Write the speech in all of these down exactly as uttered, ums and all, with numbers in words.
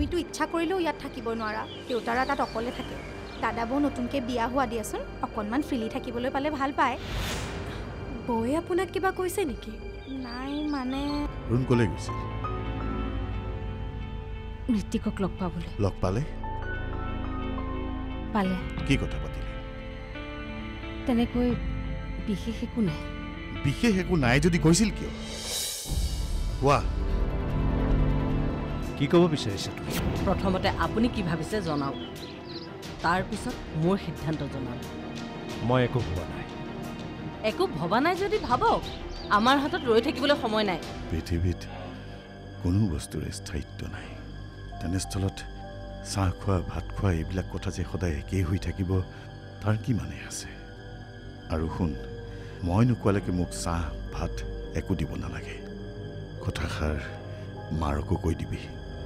তুমিতো ইচ্ছা কৰিলেও ইয়াত থাকিব নোৱাৰা দেউতাৰা তাত অকলে থাকে দাদা বৌ নতুনকৈ বিয়া হোৱা দিয়াচোন অকণমান ফ্ৰীলি থাকিবলৈ পালে ভাল পায় বৌয়ে আপোনাক কিবা কৈছে নেকি নাই মানে ৰুণ ক'লে গৈছিল মৃত্যুকক লগ পাবলৈ লগ পালে পালে কি কথা পাতিলে তেনেকৈ বিশেষ একো নাই বিশেষ একো নাই যদি কৈছিল কিয় কোৱা কি ক'ব বিচাৰিছা তুমি প্ৰথমতে আপুনি কি ভাবিছে জনাওক তাৰ পিছত মোৰ সিদ্ধান্ত জনাওক মই একো ভবা নাই একো ভবা নাই যদি ভাবক আমাৰ হাতত ৰৈ থাকিবলৈ সময় নাই পৃথিৱীত কোনো বস্তুৰে স্থায়িত্ব নাই তেনেস্থলত চাহ খোৱা ভাত খোৱা এইবিলাক কথা যে সদায় একেই হৈ থাকিব তাৰ কি মানে আছে আৰু শুন মই নোকোৱালৈকে মোক চাহ ভাত একো দিব নালাগে কথাষাৰ মাৰকো কৈ দিবি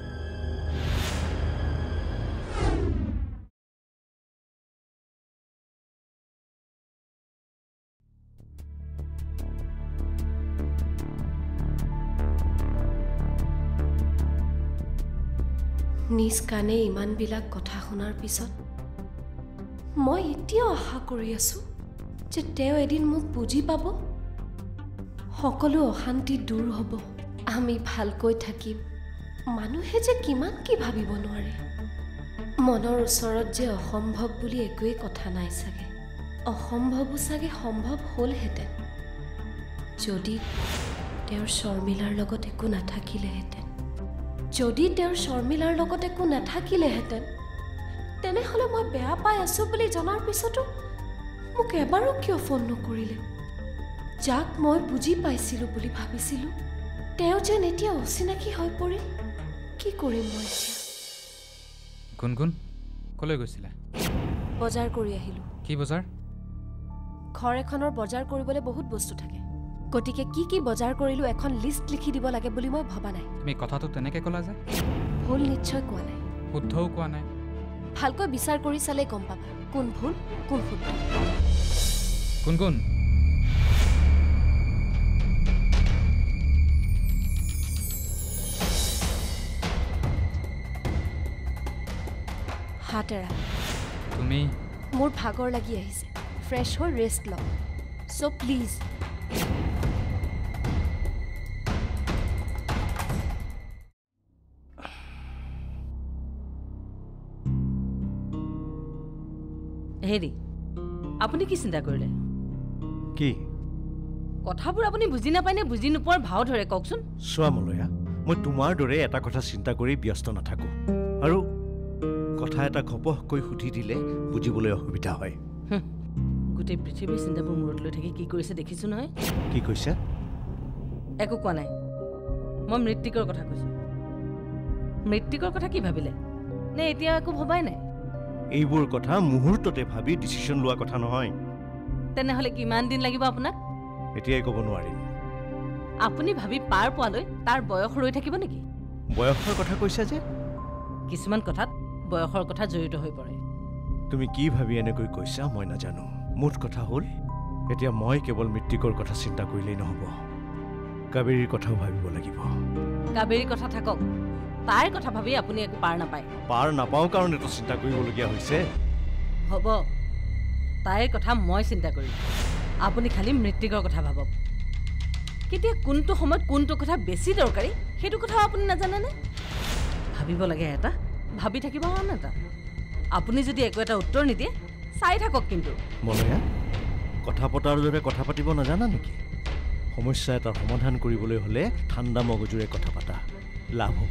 নিজ কাণে ইমানবিলাক কথা শুনাৰ পিছত মই এতিয়াও আশা কৰি আছোঁ যে তেওঁ এদিন মোক বুজি পাব সকলো অশান্তি দূৰ হ'ব আমি ভালকৈ থাকিম মানুহে যে কিমান কি ভাবিব নোৱাৰে মনৰ ওচৰত যে অসম্ভৱ বুলি একোৱেই কথা নাই চাগে অসম্ভৱো চাগে সম্ভৱ হ'লহেঁতেন যদি তেওঁৰ শৰ্মিলাৰ লগত একো নাথাকিলেহেঁতেন যদি তেওঁৰ শৰ্মিলাৰ লগত একো নাথাকিলেহেঁতেন তেনেহ'লে মই বেয়া পাই আছোঁ বুলি জনাৰ পিছতো মোক এবাৰো কিয় ফোন নকৰিলে যাক মই বুজি পাইছিলোঁ বুলি ভাবিছিলোঁ তেওঁ যেন এতিয়া অচিনাকি হৈ পৰিল কি কৰিম মই এতিয়া গুণগুণ ক'লৈ গৈছিলা বজাৰ কৰি আহিলোঁ কি বজাৰ ঘৰ এখনৰ বজাৰ কৰিবলৈ বহুত বস্তু থাকে গতিকে কি কি বজাৰ কৰিলোঁ এখন লিষ্ট লিখি দিব লাগে বুলি মই ভবা নাই তুমি কথাটো তেনেকৈ ক'লা যে ভুল নিশ্চয় কোৱা নাই শুদ্ধও কোৱা নাই ভালকৈ বিচাৰ কৰি চালেই গম পাবা কোন ভুল কোন শুদ্ধ গুণগুণ হাত এৰা তুমি মোৰ ভাগৰ লাগি আহিছে ফ্ৰেছ হৈ ৰেষ্ট লওঁ চ' প্লিজ হেৰি আপুনি কি চিন্তা কৰিলে কি কথাবোৰ আপুনি বুজি নাপায় নে বুজি নোপোৱাৰ ভাও ধৰে কওকচোন চোৱা মলয়া মই তোমাৰ দৰে এটা কথা চিন্তা কৰি ব্যস্ত নাথাকোঁ আৰু কথা এটা ঘপহকৈ সুধি দিলে বুজিবলৈ অসুবিধা হয় গোটেই পৃথিৱীৰ চিন্তাবোৰ মূৰত লৈ থাকি কি কৰিছে দেখিছোঁ নহয় কি কৈছে একো কোৱা নাই মই মৃত্যুকৰ কথা কৈছোঁ মৃত্যুকৰ কথা কি ভাবিলে নে এতিয়া একো ভবাই নাই এইবোৰ কথা মুহূৰ্ততে ভাবি ডিচিশ্যন লোৱা কথা নহয় তেনেহ'লে কিমান দিন লাগিব আপোনাক এতিয়াই ক'ব নোৱাৰিম আপুনি ভাবি পাৰ পোৱালৈ তাৰ বয়স ৰৈ থাকিব নেকি বয়সৰ কথা কৈছা যে কিছুমান কথাত বয়সৰ কথা জড়িত হৈ পৰে তুমি কি ভাবি এনেকৈ কৈছা মই নাজানো মুঠ কথা হ'ল এতিয়া মই কেৱল মৃত্যুকৰ কথা চিন্তা কৰিলেই নহ'ব কাবেৰীৰ কথাও ভাবিব লাগিব কাবেৰীৰ কথা থাকক তাইৰ কথা ভাবি আপুনি একো পাৰ নাপায় পাৰ নাপাওঁ কাৰণেতো চিন্তা কৰিবলগীয়া হৈছে হ'ব তাইৰ কথা মই চিন্তা কৰিম আপুনি খালি মৃত্যুকৰ কথা ভাবক কেতিয়া কোনটো সময়ত কোনটো কথা বেছি দৰকাৰী সেইটো কথা আপুনি নাজানেনে ভাবিব লাগে এটা ভাবি থাকিব আন এটা আপুনি যদি একো এটা উত্তৰ নিদিয়ে চাই থাকক কিন্তু মলয়া কথা পতাৰ দৰে কথা পাতিব নাজানা নেকি সমস্যা এটাৰ সমাধান কৰিবলৈ হ'লে ঠাণ্ডা মগজুৰে কথা পাতা লাভ হ'ব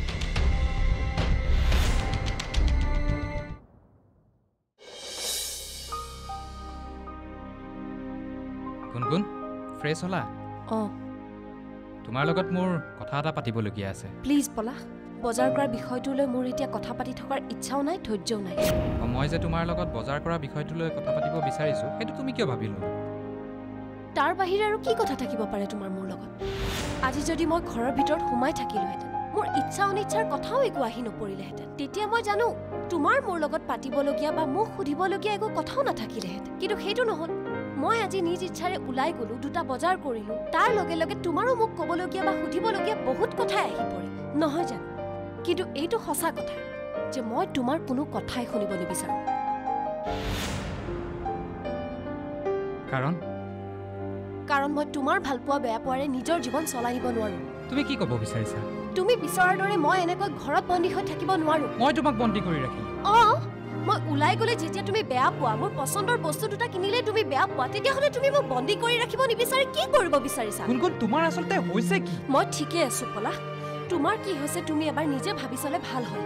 গুণগুণ ফ্ৰেছ হ'লা অঁ তোমাৰ লগত মোৰ কথা এটা পাতিবলগীয়া আছে প্লিজ পলাশ বজাৰ কৰাৰ বিষয়টোলৈ মোৰ এতিয়া কথা পাতি থকাৰ ইচ্ছাও নাই ধৈৰ্যও নাই মই যে তোমাৰ লগত বজাৰ কৰা বিষয়টোলৈ কথা পাতিব বিচাৰিছোঁ সেইটো তুমি কিয় ভাবিলোঁ তাৰ বাহিৰে আৰু কি কথা থাকিব পাৰে তোমাৰ মোৰ লগত আজি যদি মই ঘৰৰ ভিতৰত সোমাই থাকিলোহেঁতেন মোৰ ইচ্ছা অনিচ্ছাৰ কথাও একো আহি নপৰিলেহেঁতেন তেতিয়া মই জানো তোমাৰ মোৰ লগত পাতিবলগীয়া বা মোক সুধিবলগীয়া একো কথাও নাথাকিলেহেঁতেন কিন্তু সেইটো নহ'ল মই আজি নিজ ইচ্ছাৰে ওলাই গ'লো দুটা বজাৰ কৰিলোঁ তাৰ লগে লগে তোমাৰো মোক ক'বলগীয়া বা সুধিবলগীয়া বহুত কথাই আহি পৰে নহয় জানো কিন্তু এইটো সঁচা কথা যে মই তোমাৰ কোনো কথাই শুনিব নিবিচাৰো কাৰণ কাৰণ মই তোমাৰ ভাল পোৱা বেয়া পোৱাৰে নিজৰ জীৱন চলাই নিব নোৱাৰো তুমি কি ক'ব বিচাৰিছা তুমি বিচৰাৰ দৰে মই এনেকৈ ঘৰত বন্দী হৈ থাকিব নোৱাৰো মই তোমাক বন্দী কৰি ৰাখিম অ মই উলাই গলে যেতিয়া তুমি বেয়া পোৱা মোৰ পছন্দৰ বস্তু দুটা কিনিলে তুমি বেয়া পোৱা তেতিয়াহ'লে তুমি মোক বন্দী কৰি ৰাখিব নিবিচাৰি কি কৰিব বিচাৰিছা কোন কোন তোমাৰ আচলতে হৈছে কি মই ঠিকে আছো পলা তোমাৰ কি হৈছে তুমি এবাৰ নিজে ভাবি চালে ভাল হয়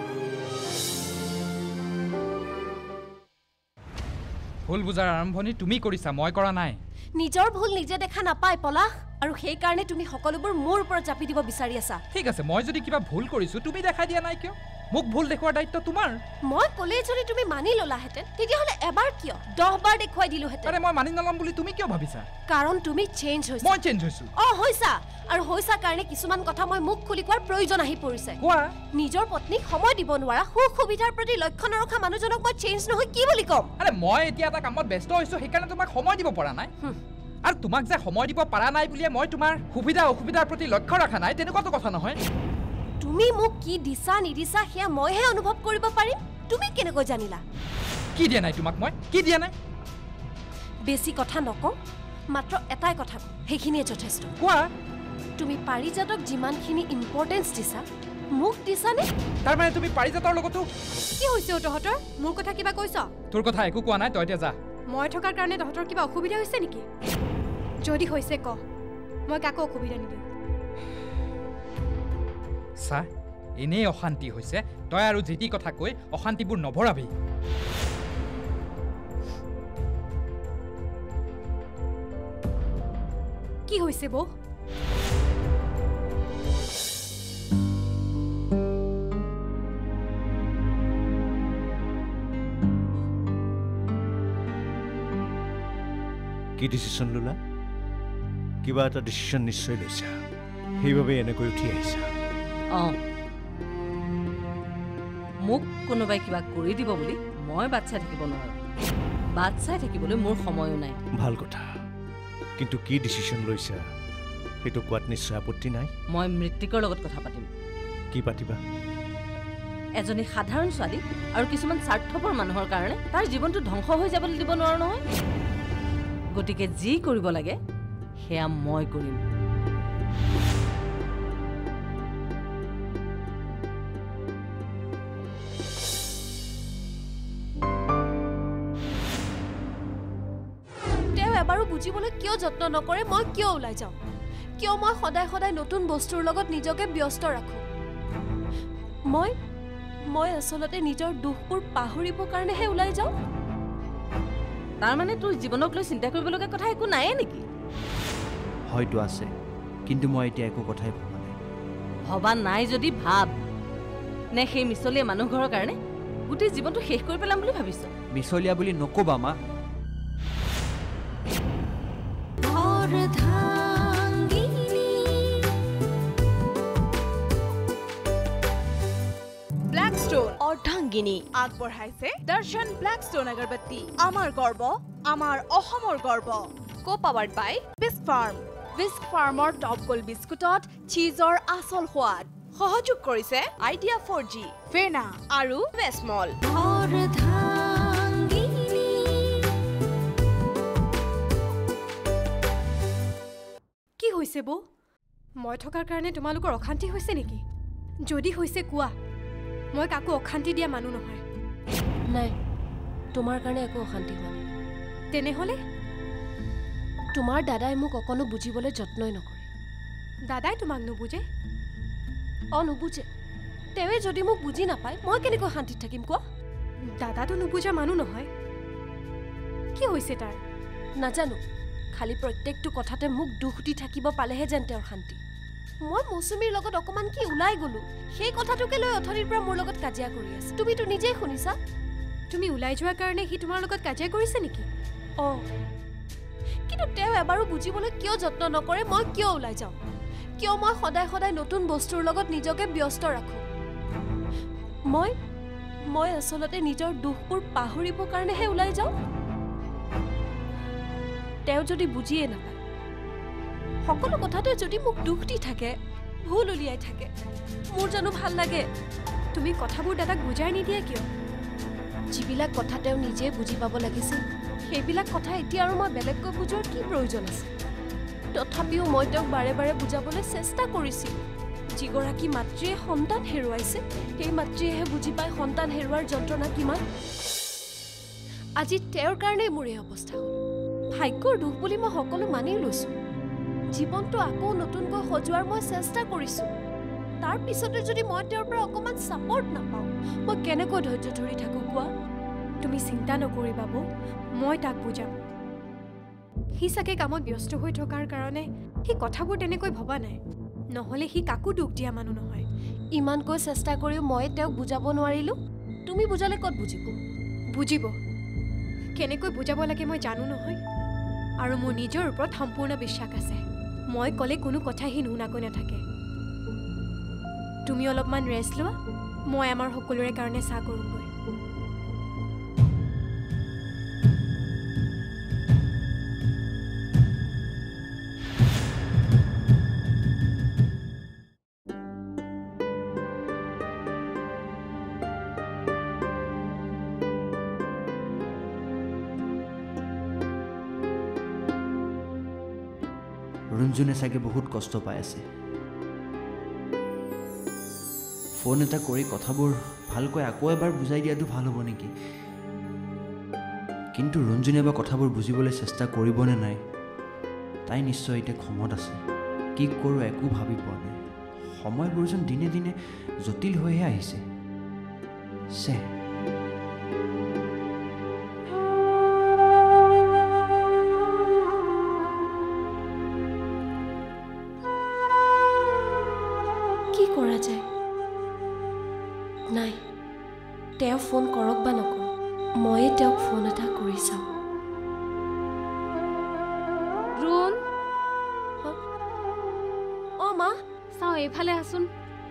ভুল বুজাৰ আৰম্ভণি তুমি কৰিছা মই কৰা নাই নিজৰ ভুল নিজে দেখা নাপায় পলা আৰু সেই কাৰণে তুমি সকলোবোৰ মোৰ ওপৰত চাপি দিব বিচাৰি আছা ঠিক আছে মই যদি কিবা ভুল কৰিছো তুমি দেখাই দিয়া নাই কিয় মোক ভুল দেখুৱাৰ দায়িত্ব তোমাৰ মই কলে যদি তুমি মানি ললাহেঁতেন তেতিয়াহ'লে এবাৰ কিয় দহ বাৰ দেখুৱাই দিলোহেঁতেন আৰে মই মানি নলম বুলি তুমি কিয় ভাবিছা কাৰণ তুমি চেঞ্জ হৈছা মই চেঞ্জ হৈছো অ হৈছা আৰু হৈছা কাৰণে কিছুমান কথা মই মুখ খুলি কোৱাৰ প্ৰয়োজন আহি পৰিছে কোৱা নিজৰ পত্নীক সময় দিব নোৱাৰা সুখ সুবিধাৰ প্ৰতি লক্ষ্য নৰখা মানুহজনক মই চেঞ্জ নহয় কি বুলি ক'ম আৰে মই এতিয়া এটা কামত ব্যস্ত হৈছো সেইকাৰণে তোমাক সময় দিব পৰা নাই আৰু তোমাক যে সময় দিব পৰা নাই বুলিয়ে মই তোমাৰ সুবিধা অসুবিধাৰ প্ৰতি লক্ষ্য ৰাখা নাই তেনেকুৱাটো কথা নহয় তুমি মোক কি দিছা নিদিছা সেয়া মইহে অনুভৱ কৰিব পাৰিম তুমি কেনেকৈ জানিলা কি দিয়া নাই তোমাক মই কি দিয়া নাই বেছি কথা নকওঁ মাত্ৰ এটাই কথা কওঁ সেইখিনিয়ে যথেষ্ট কোৱা তুমি পাৰিজাতক যিমানখিনি ইম্পৰ্টেঞ্চ দিছা মোক দিছানে তাৰমানে তুমি পাৰিজাতৰ লগতো কি হৈছে তহঁতৰ মোৰ কথা কিবা কৈছ তোৰ কথা একো কোৱা নাই তই এতিয়া যা মই থকাৰ কাৰণে তহঁতৰ কিবা অসুবিধা হৈছে নেকি যদি হৈছে ক মই কাকো অসুবিধা নিদিওঁ চা এনেই অশান্তি হৈছে তই আৰু যেতি কথা কৈ অশান্তিবোৰ নভৰাবি কি হৈছে বৌ কি ডিচিশ্যন ল'লা কিবা এটা ডিচিশ্যন নিশ্চয় লৈছা সেইবাবে এনেকৈ উঠি আহিছা অঁ মোক কোনোবাই কিবা কৰি দিব বুলি মই বাট চাই থাকিব নোৱাৰোঁ বাট চাই থাকিবলৈ মোৰ সময়ো নাই ভাল কথা কিন্তু কি ডিচিশ্যন লৈছা সেইটো কোৱাত নিশ্চয় আপত্তি নাই মই মৃত্তিকৰ লগত কথা পাতিম কি পাতিবা এজনী সাধাৰণ ছোৱালী আৰু কিছুমান স্বাৰ্থপৰ মানুহৰ কাৰণে তাৰ জীৱনটো ধ্বংস হৈ যাবলৈ দিব নোৱাৰো নহয় গতিকে যি কৰিব লাগে সেয়া মই কৰিম তেওঁ এবাৰো বুজিবলৈ কিয় যত্ন নকৰে মই কিয় ওলাই যাওঁ কিয় মই সদায় সদায় নতুন বস্তুৰ লগত নিজকে ব্যস্ত ৰাখোঁ মই মই আচলতে নিজৰ দুখবোৰ পাহৰিবৰ কাৰণেহে ওলাই যাওঁ তাৰমানে তোৰ জীৱনক লৈ চিন্তা কৰিবলগীয়া কথা একো নাইয়ে নেকি হয়তো আছে কিন্তু মই এতিয়া একো কথাই ভবা নাই ভবা নাই যদি ভাব নে সেই মিছলীয়া মানুহ ঘৰৰ কাৰণে গোটেই জীৱনটো শেষ কৰি পেলাম বুলি ভাবিছ মিছলীয়া বুলি নক'বা মা অৰ্ধাংগিনী আগবঢ়াইছে দৰ্শন ব্লেকষ্টন আগৰবত্তি আমাৰ গৰ্ব আমাৰ অসমৰ গৰ্ব co powered by Bisk Farm Bisk ফাৰ্মৰ টপ গোল বিস্কুটত চীজৰ আচল সোৱাদ সহযোগ কৰিছে আইডিয়া ফ'ৰ জি ফেনা আৰু বেছমল কি হৈছে বৌ মই থকাৰ কাৰণে তোমালোকৰ অশান্তি হৈছে নেকি যদি হৈছে কোৱা মই কাকো অশান্তি দিয়া মানুহ নহয় নাই তোমাৰ কাৰণে একো অশান্তি হোৱা নাই তেনেহ'লে তোমাৰ দাদাই মোক অকণো বুজিবলৈ যত্নই নকৰে দাদাই তোমাক নুবুজে অ নুবুজে তেৱে যদি মোক বুজি নাপায় মই কেনেকৈ শান্তিত থাকিম কোৱা দাদাটো নুবুজা মানুহ নহয় কি হৈছে তাৰ নাজানো খালি প্ৰত্যেকটো কথাতে মোক দুখ দি থাকিব পালেহে যেন তেওঁৰ শান্তি মই মৌচুমীৰ লগত অকণমান কি ওলাই গ'লো সেই কথাটোকে লৈ অথনিৰ পৰা মোৰ লগত কাজিয়া কৰি আছে তুমিতো নিজেই শুনিছা তুমি ওলাই যোৱাৰ কাৰণে সি তোমাৰ লগত কাজিয়া কৰিছে নেকি অঁ কিন্তু তেওঁ এবাৰো বুজিবলৈ কিয় যত্ন নকৰে মই কিয় ওলাই যাওঁ কিয় মই সদায় সদায় নতুন বস্তুৰ লগত নিজকে ব্যস্ত ৰাখোঁ মই মই আচলতে নিজৰ দুখবোৰ পাহৰিবৰ কাৰণেহে ওলাই যাওঁ তেওঁ যদি বুজিয়ে নাপায় সকলো কথাতে যদি মোক দুখ দি থাকে ভুল উলিয়াই থাকে মোৰ জানো ভাল লাগে তুমি কথাবোৰ দাদাক বুজাই নিদিয়া কিয় যিবিলাক কথা তেওঁ নিজে বুজি পাব লাগিছিল সেইবিলাক কথা এতিয়া আৰু মই বেলেগকৈ বুজোৱাৰ কি প্ৰয়োজন আছে তথাপিও মই তেওঁক বাৰে বাৰে বুজাবলৈ চেষ্টা কৰিছিলোঁ যিগৰাকী মাতৃয়ে সন্তান হেৰুৱাইছে সেই মাতৃয়েহে বুজি পায় সন্তান হেৰুৱাৰ যন্ত্ৰণা কিমান আজি তেওঁৰ কাৰণেই মোৰ এই অৱস্থা হ'ল ভাগ্যৰ দুখ বুলি মই সকলো মানি লৈছোঁ জীৱনটো আকৌ নতুনকৈ সজোৱাৰ মই চেষ্টা কৰিছোঁ তাৰ পিছতে যদি মই তেওঁৰ পৰা অকণমান ছাপৰ্ট নাপাওঁ মই কেনেকৈ ধৈৰ্য ধৰি থাকোঁ কোৱা তুমি চিন্তা নকৰিবা বৌ মই তাক বুজাম সি চাগে কামত ব্যস্ত হৈ থকাৰ কাৰণে সি কথাবোৰ তেনেকৈ ভবা নাই নহ'লে সি কাকো দুখ দিয়া মানুহ নহয় ইমানকৈ চেষ্টা কৰিও মই তেওঁক বুজাব নোৱাৰিলোঁ তুমি বুজালে ক'ত বুজিব বুজিব কেনেকৈ বুজাব লাগে মই জানো নহয় আৰু মোৰ নিজৰ ওপৰত সম্পূৰ্ণ বিশ্বাস আছে মই ক'লে কোনো কথা সি নুশুনাকৈ নাথাকে তুমি অলপমান ৰেষ্ট লোৱা মই আমাৰ সকলোৰে কাৰণে চাহ কৰোঁগৈ ৰুণজুনে চাগে বহুত কষ্ট পাই আছে ফোন এটা কৰি কথাবোৰ ভালকৈ আকৌ এবাৰ বুজাই দিয়াটো ভাল হ'ব নেকি কিন্তু ৰুণজুনে বা কথাবোৰ বুজিবলৈ চেষ্টা কৰিবনে নাই তাই নিশ্চয় এতিয়া খঙত আছে কি কৰোঁ একো ভাবি পোৱা নাই সময়বোৰ যেন দিনে দিনে জটিল হৈহে আহিছে চে কি কৰা যায় নাই তেওঁ ফোন কৰক বা নকৰক ময়ে তেওঁক ফোন এটা কৰি চাওঁ ৰুণ অ মা চাওঁ এইফালে আছোন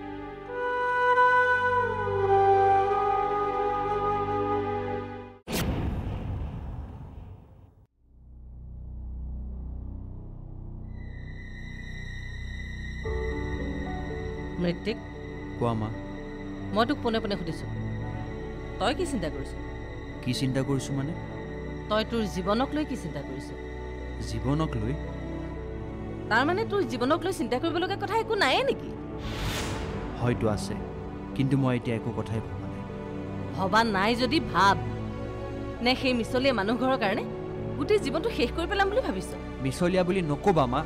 মৃত্যিক কোৱা মা মই তোক পোনে পোনে সুধিছোঁ তই কি চিন্তা কৰিছ কি চিন্তা কৰিছোঁ মানে তই তোৰ জীৱনক লৈ কি চিন্তা কৰিছ জীৱনক লৈ তাৰমানে তোৰ জীৱনক লৈ চিন্তা কৰিবলগীয়া কথা একো নাইয়ে নেকি হয়তো আছে কিন্তু মই এতিয়া একো কথাই ভবা নাই ভবা নাই যদি ভাব নে সেই মিছলীয়া মানুহ ঘৰৰ কাৰণে গোটেই জীৱনটো শেষ কৰি পেলাম বুলি ভাবিছ মিছলীয়া বুলি নক'বা মা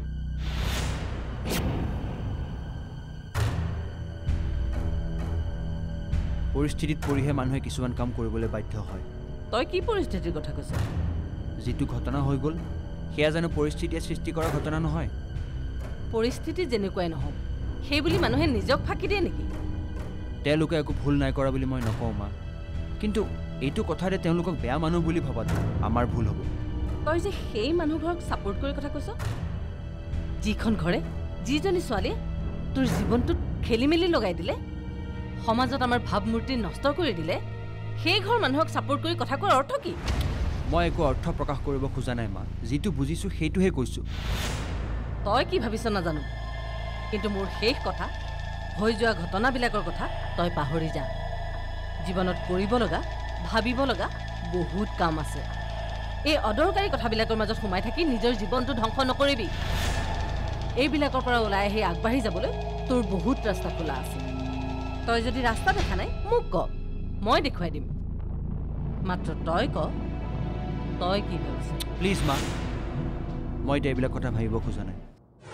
পৰিস্থিতিত পৰিহে মানুহে কিছুমান কাম কৰিবলৈ বাধ্য হয় তই কি পৰিস্থিতিৰ কথা কৈছ যিটো ঘটনা হৈ গ'ল সেয়া জানো পৰিস্থিতিয়ে সৃষ্টি কৰা ঘটনা নহয় পৰিস্থিতি যেনেকুৱাই নহওক সেই বুলি মানুহে নিজক ফাঁকি দিয়ে নেকি তেওঁলোকে একো ভুল নাই কৰা বুলি মই নকওঁ মা কিন্তু এইটো কথাতে তেওঁলোকক বেয়া মানুহ বুলি ভবাটো আমাৰ ভুল হ'ব তই যে সেই মানুহবোৰক ছাপোৰ্ট কৰি কথা কৈছ যিখন ঘৰে যিজনী ছোৱালীয়ে তোৰ জীৱনটোত খেলি মেলি লগাই দিলে সমাজত আমাৰ ভাৱমূৰ্তি নষ্ট কৰি দিলে সেই ঘৰ মানুহক ছাপোৰ্ট কৰি কথা কোৱাৰ অৰ্থ কি মই একো অৰ্থ প্ৰকাশ কৰিব খোজা নাই মা যিটো বুজিছোঁ সেইটোহে কৈছোঁ তই কি ভাবিছ নাজানো কিন্তু মোৰ শেষ কথা হৈ যোৱা ঘটনাবিলাকৰ কথা তই পাহৰি যা জীৱনত কৰিব লগা ভাবিব লগা বহুত কাম আছে এই অদৰকাৰী কথাবিলাকৰ মাজত সোমাই থাকি নিজৰ জীৱনটো ধ্বংস নকৰিবি এইবিলাকৰ পৰা ওলাই আহি আগবাঢ়ি যাবলৈ তোৰ বহুত ৰাস্তা খোলা আছে তই যদি ৰাস্তা দেখা নাই মোক ক মই দেখুৱাই দিম মাত্ৰ তই ক তই কি ভাবিছ প্লিজ মা মই এতিয়া এইবিলাক কথা ভাবিব খোজা নাই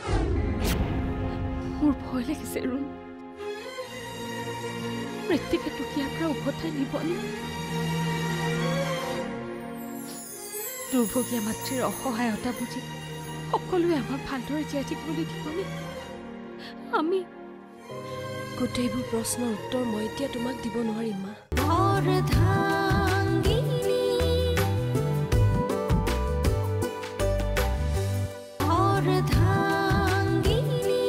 মোৰ ভয় লাগিছে ৰুণ মৃত্যুকে তোক ইয়াৰ পৰা উভতাই নিবনে দুৰ্ভগীয়া মাতৃৰ অসহায়তা বুজি সকলোৱে আমাক ভালদৰে জীয়াই থাকিবলৈ দিবনে আমি গোটেইবোৰ প্ৰশ্নৰ উত্তৰ মই এতিয়া তোমাক দিব নোৱাৰিম মা অৰ্ধাংগিনী অৰ্ধাংগিনী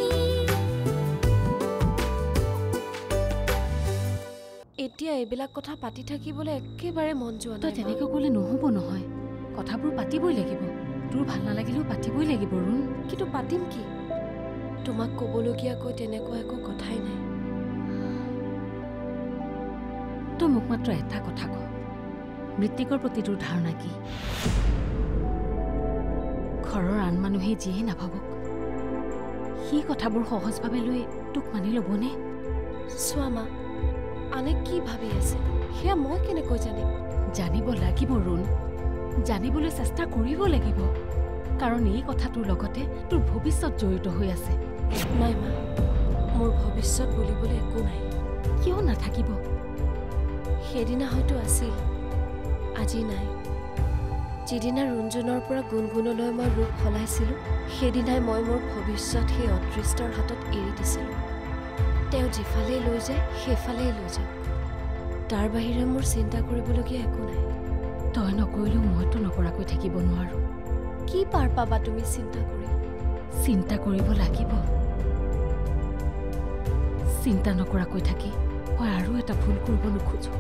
এতিয়া এইবিলাক কথা পাতি থাকিবলৈ একেবাৰে মন যোৱা তই নাই তেনেকৈ ক'লে নহ'ব নহয় কথাবোৰ পাতিবই লাগিব তোৰ ভাল নালাগিলেও পাতিবই লাগিব ৰুণ কিন্তু পাতিম কি তোমাক ক'বলগীয়াকৈ তেনেকুৱা একো কথাই নাই। তই মোক মাত্ৰ এটা কথা ক, মৃত্তিকৰ প্ৰতি তোৰ ধাৰণা কি? ঘৰৰ আন মানুহে যিয়েই নাভাবক, সি কথাবোৰ সহজভাৱে লৈ তোক মানি ল'বনে? চোৱা মা, আনে কি ভাবি আছে সেয়া মই কেনেকৈ জানিম? জানিব লাগিব ৰুণ, জানিবলৈ চেষ্টা কৰিব লাগিব, কাৰণ এই কথাটোৰ লগতে তোৰ ভৱিষ্যত জড়িত হৈ আছে। নাই মা, মোৰ ভৱিষ্যত বুলিবলৈ একো নাই। কিয় নাথাকিব? সেইদিনা হয়তো আছিল, আজি নাই। যিদিনা ৰুণজনৰ পৰা গুণগুণলৈ মই ৰূপ সলাইছিলোঁ, সেইদিনাই মই মোৰ ভৱিষ্যত সেই অদৃষ্টৰ হাতত এৰি দিছিলোঁ। তেওঁ যিফালেই লৈ যায় সেইফালেই লৈ যাওক, তাৰ বাহিৰে মোৰ চিন্তা কৰিবলগীয়া একো নাই। তই নকৰিলেও মইতো নকৰাকৈ থাকিব নোৱাৰো। কি পাৰ পাবা তুমি চিন্তা কৰি? চিন্তা কৰিব লাগিব। চিন্তা নকৰাকৈ থাকি মই আৰু এটা ভুল কৰিব নোখোজো।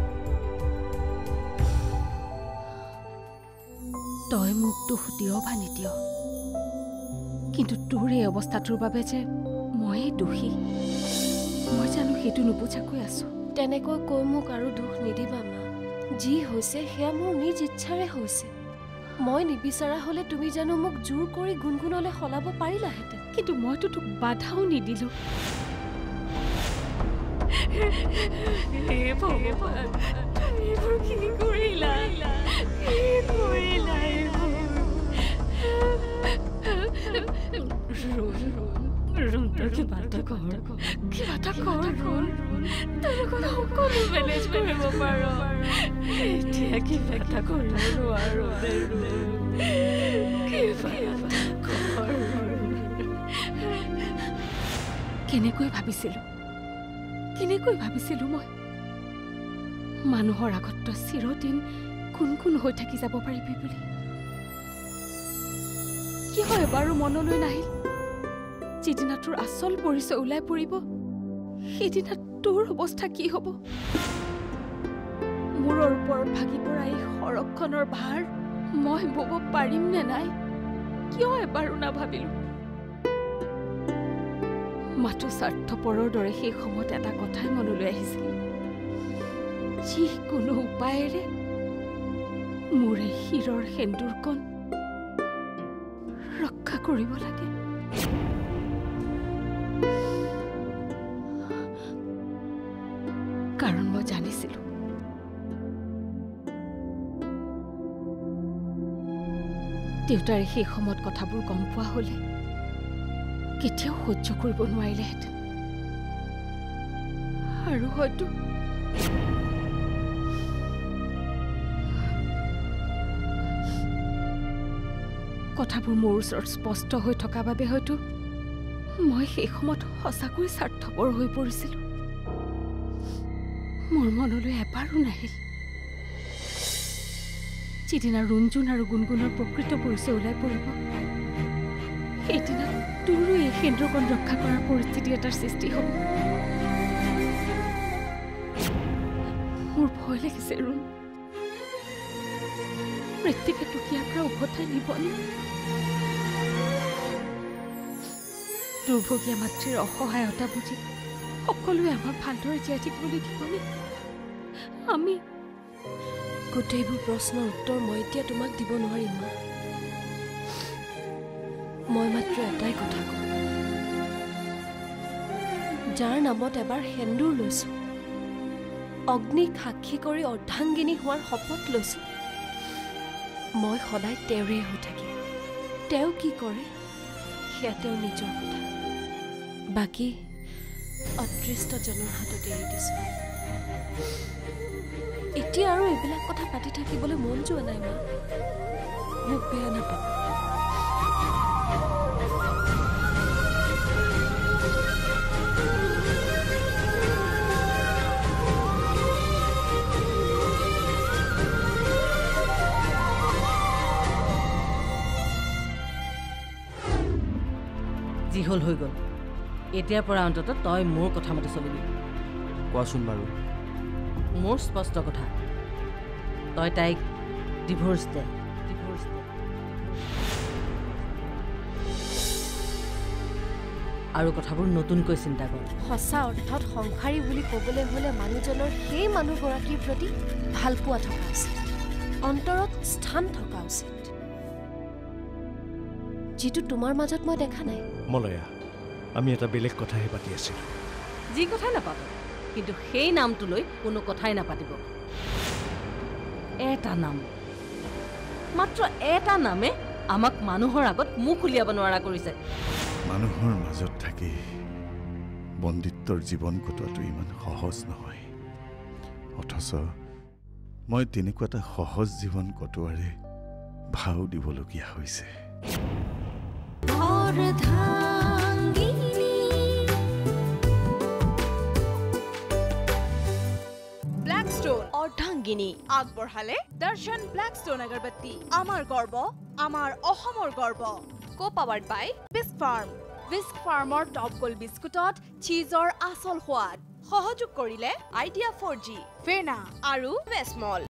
তই মোক দুখ দিয় বা নিদিয়, কিন্তু তোৰ এই অৱস্থাটোৰ বাবে যে ময়েই দোষী, মই জানো সেইটো নুবুজাকৈ আছো। তেনেকৈ কৈ মোক আৰু দুখ নিদিবা মা। যি হৈছে সেয়া মোৰ নিজ ইচ্ছাৰে হৈছে। মই নিবিচৰা হ'লে তুমি জানো মোক জোৰ কৰি গুণগুণলৈ সলাব পাৰিলাহেঁতেন? কিন্তু মইতো তোক বাধাও নিদিলো। এইবোৰ কি কৰিলা? কি কৰিলা এইবোৰ? ৰুণ, তই কিবা এটা কৰ, কিবা এটা কৰ ৰুণ। তই দেখোন সকলো মেনেজ কৰিব পাৰ, এতিয়া কিবা এটা কৰিব নোৱাৰো দে ৰুণ। কিবা এটা কৰ। কেনেকৈ ভাবিছিলো কেনেকৈ ভাবিছিলো মই মানুহৰ আগত তই চিৰদিন কোন কোন হৈ থাকি যাব পাৰিবি বুলি? কিয় এবাৰো মনলৈ নাহিল যিদিনা তোৰ আচল পৰিচয় ওলাই পৰিব সেইদিনা তোৰ অৱস্থা কি হ'ব? মূৰৰ ওপৰত ভাগি পৰা এই সৰকখনৰ ভাৰ মই বব পাৰিম নে নাই? কিয় এবাৰো নাভাবিলো? মাথো স্বাৰ্থপৰৰ দৰে সেই সময়ত এটা কথাই মনলৈ আহিছিল, যিকোনো উপায়েৰে মোৰ এই শিৰৰ সেন্দুৰকণ ৰক্ষা কৰিব লাগে। কাৰণ মই জানিছিলো দেউতাৰে সেই সময়ত কথাবোৰ গম পোৱা হলে কেতিয়াও সহ্য কৰিব নোৱাৰিলেহেঁতেন, আৰু হয়তো কথাবোৰ মোৰ ওচৰত স্পষ্ট হৈ থকা বাবে হয়তো মই সেই সময়ত সঁচাকৈ স্বাৰ্থপৰ হৈ পৰিছিলো। মোৰ মনলৈ এবাৰো নাহিল যিদিনা ৰুণজুণ আৰু গুণগুণৰ প্ৰকৃত পৰিচয় ওলাই পৰিব সেইদিনা তোৰো এই সেন্দুৰকণ ৰক্ষা কৰাৰ পৰিস্থিতি এটাৰ সৃষ্টি হ'ব। মোৰ ভয় লাগিছে ৰুণ, মৃত্যুকে তোক ইয়াৰ পৰা উভতাই নিবনে? দুৰ্ভগীয়া মাতৃৰ অসহায়তা বুজি সকলোৱে আমাৰ ভালদৰে জীয়াই থাকিবলৈ দিবনে? আমি গোটেইবোৰ প্ৰশ্নৰ উত্তৰ মই এতিয়া তোমাক দিব নোৱাৰিম মা। মই মাত্ৰ এটাই কথা কওঁ, যাৰ নামত এবাৰ সেন্দুৰ লৈছো, অগ্নিক সাক্ষী কৰি অৰ্ধাংগিনী হোৱাৰ শপত লৈছো, মই সদায় তেওঁৰে হৈ থাকিম। তেওঁ কি কৰে সেয়া তেওঁৰ নিজৰ কথা, বাকী অদৃষ্টজনৰ হাতত এৰি দিছো। এতিয়া আৰু এইবিলাক কথা পাতি থাকিবলৈ মন যোৱা নাই মা, মোক বেয়া নাপাব। যি হ'ল হৈ গ'ল, এতিয়াৰ পৰা অন্ততঃ তই মোৰ কথা মতে চলিবি। কোৱাচোন বাৰু। মোৰ স্পষ্ট কথা, তই তাইক ডিভোৰ্চ দে। ডিভোৰ্চ দে। আৰু কথাবোৰ নতুনকৈ চিন্তা কৰ সঁচা অৰ্থত সংসাৰী বুলি ক'বলৈ হ'লে মানুহজনৰ সেই মানুহগৰাকীৰ প্ৰতি ভালপোৱা থকা উচিত অন্তৰত স্থান থকা উচিত যিটো তোমাৰ মাজত মই দেখা নাই মলয়া আমি এটা বেলেগ কথাহে পাতি আছিলোঁ যি কথাই নাপাতো কিন্তু সেই নামটোলৈ কোনো কথাই নাপাতিব এটা নাম মাত্ৰ এটা নামে আমাক মানুহৰ আগত মুখ উলিয়াব নোৱাৰা কৰিছে মানুহৰ মাজত থাকি বন্দিত্বৰ জীৱন কটোৱাটো ইমান সহজ নহয় অথচ মই তেনেকুৱা এটা সহজ জীৱন কটোৱাৰে ভাও দিবলগীয়া হৈছে ব্লেকষ্টন অৰ্ধাংগিনী আগবঢ়ালে দৰ্শন ব্লেকষ্টন আগৰবাতি আমাৰ গৰ্ব আমাৰ অসমৰ গৰ্ব co powered by Bisk Farm Bisk ফাৰ্মৰ টপ গোল্ড বিস্কুটত চীজৰ আচল সোৱাদ সহযোগ কৰিলে আইডিয়া ফ'ৰ জি ফেনা আৰু বেছমল